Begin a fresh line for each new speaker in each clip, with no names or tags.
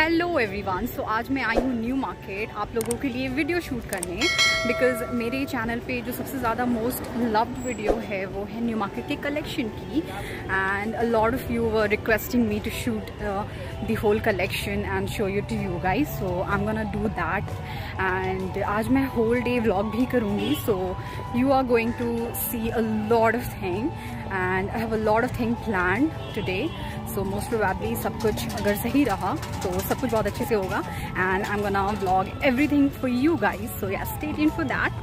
Hello everyone. सो आज मैं आई हूँ न्यू मार्केट आप लोगों के लिए वीडियो शूट करने, बिकॉज़ मेरे चैनल पे जो सबसे ज़्यादा मोस्ट लव्ड वीडियो है वो है न्यू मार्केट के कलेक्शन की। And a lot of you were requesting me to shoot the whole collection and show you to you guys, so I am gonna do that. And आज मैं whole day vlog भी करूँगी, so you are going to see a lot of thing and I have a lot of thing planned today. So most probably सब कुछ अगर सही रहा तो सब कुछ बहुत अच्छे से होगा and I am gonna vlog everything for you guys, so yeah stay tuned for that.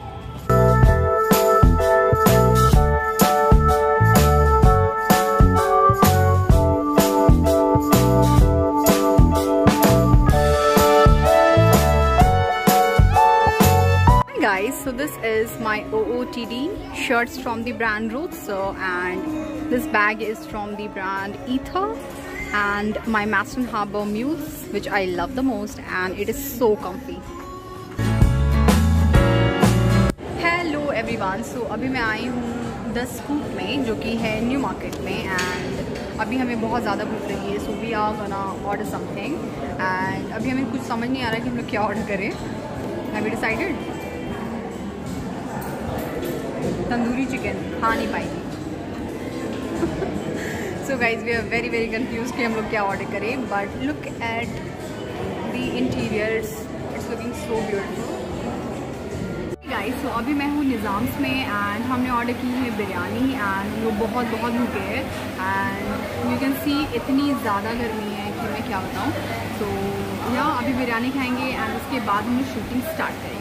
Guys, so this is my OOTD shirts from the brand Roots, and this bag is from the brand Ether, and my Maston Harbour Muse, which I love the most, and it is so comfy. Hello everyone, so अभी मैं आई हूँ The Scoop में, जो कि है New market में, and अभी हमें बहुत ज़्यादा भूख रही है, so we are gonna order something, and अभी हमें कुछ समझ नहीं आ रहा कि हम लोग क्या ऑर्डर करें। Have you decided? Tandoori chicken खा नहीं पाएगी। So guys we are very very confuse कि हम लोग क्या ऑर्डर करें, but look at the interiors, it's looking so beautiful. Guys so अभी मैं हूँ निज़ाम्स में एंड हमने ऑर्डर की है बिरयानी एंड वो बहुत भूखे है एंड यू कैन सी इतनी ज़्यादा गर्मी है कि मैं क्या बताऊँ। तो यहाँ अभी बिरयानी खाएंगे एंड उसके बाद हम शूटिंग स्टार्ट करेंगे।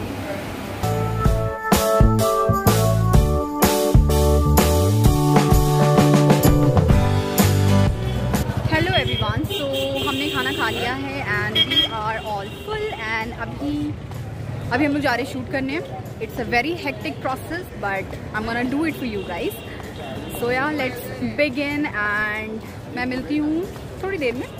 हमने खाना खा लिया है and we are all full and अभी हम लोग जा रहे हैं शूट करने। It's a very hectic process but I am gonna do it for you guys. So yeah let's begin and मैं मिलती हूँ थोड़ी देर में।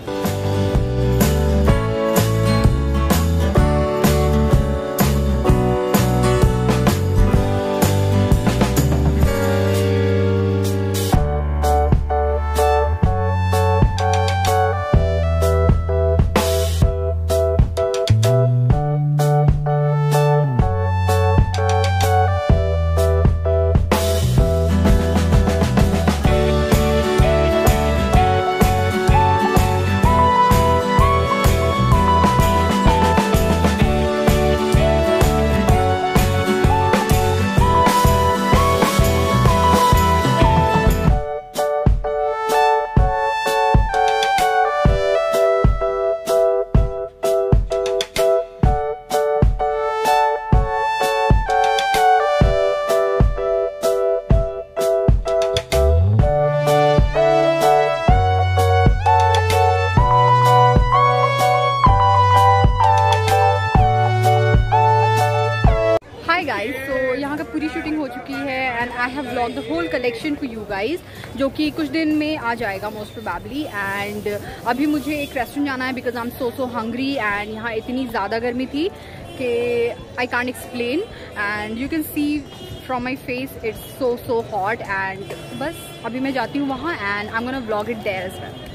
यहाँ का पूरी शूटिंग हो चुकी है and I have vlog the whole collection for you guys, जो कि कुछ दिन में आ जाएगा मोस्ट प्रोबेबली। एंड अभी मुझे एक रेस्टोरेंट जाना है because I am so hungry and यहाँ इतनी ज़्यादा गर्मी थी कि I can't explain and you can see from my face it's so hot and बस अभी मैं जाती हूँ वहाँ and I am gonna vlog it there as well.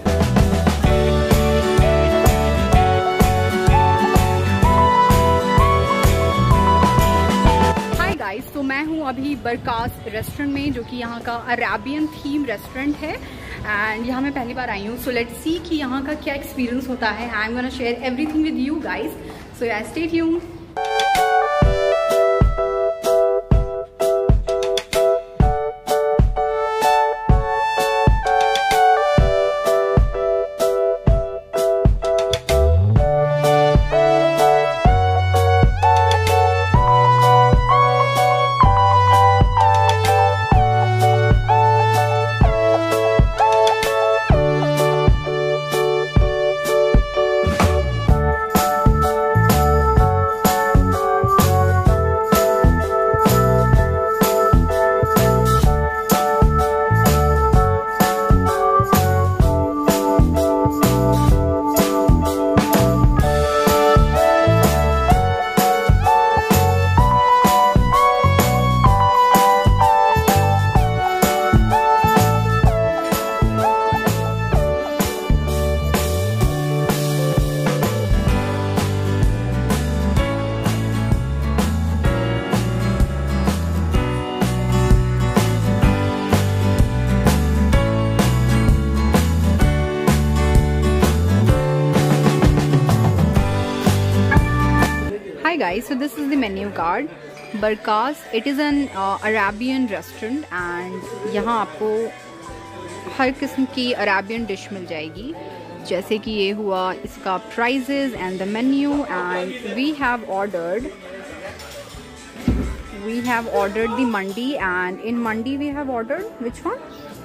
तो मैं हूँ अभी बरकास रेस्टोरेंट में, जो कि यहाँ का अरेबियन थीम रेस्टोरेंट है एंड यहाँ मैं पहली बार आई हूँ। सो लेट्स सी कि यहाँ का क्या एक्सपीरियंस होता है। I am gonna share everything with you guys, so yeah stay tuned. so this is the menu card. Barkas, it is an Arabian restaurant and यहाँ आपको हर किस्म की अरेबियन डिश मिल जाएगी, जैसे कि ये हुआ इसका prices and the menu. And we have ordered the mandi, and in mandi we have ordered which one?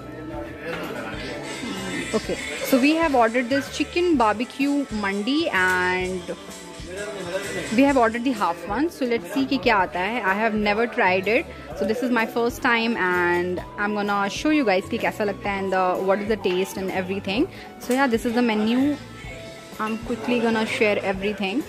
Okay, so we have ordered this chicken barbecue mandi and we have ordered the half one. So let's see कि क्या आता है. I have never tried it, so this is my first time and I'm gonna show you guys कि कैसा लगता है and what is the taste and everything. So yeah, this is the menu. I'm quickly gonna share everything.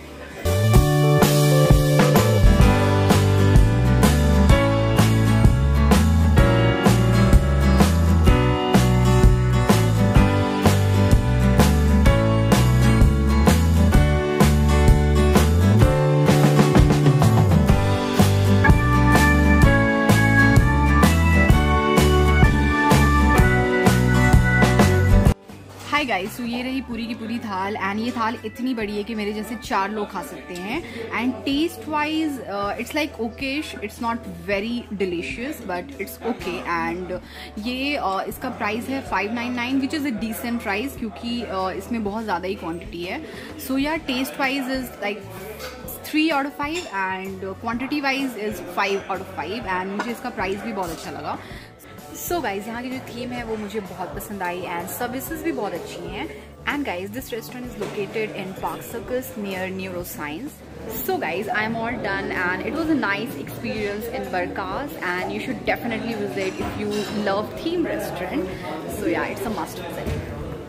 Hi guys, तो ये रही पूरी की पूरी थाल एंड ये थाल इतनी बड़ी है कि मेरे जैसे 4 लोग खा सकते हैं. And taste wise it's like okayish, it's not very delicious but it's okay. And ये इसका प्राइस है 599 which is a decent price क्योंकि इसमें बहुत ज़्यादा ही क्वान्टिटी है. सो यार taste wise is like 3 out of 5 and quantity wise is 5 out of 5 and मुझे इसका प्राइस भी बहुत अच्छा लगा. सो गाइज, यहाँ की जो थीम है वो मुझे बहुत पसंद आई एंड सर्विसेज भी बहुत अच्छी हैं. And guys, this restaurant is located in park circus near neuroscience. So guys, I am all done and it was a nice experience in Barkas and you should definitely visit if you love theme restaurant. So yeah, it's a must visit.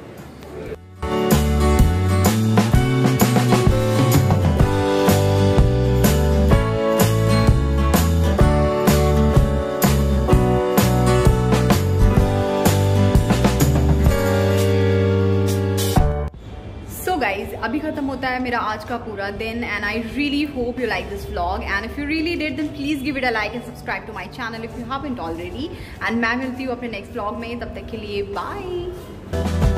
अभी खत्म होता है मेरा आज का पूरा दिन and I really hope you like this vlog and if you really did then please give it a like and subscribe to my channel if you haven't already. And मैं मिलती हूँ अपने नेक्स्ट व्लॉग में, तब तक के लिए bye.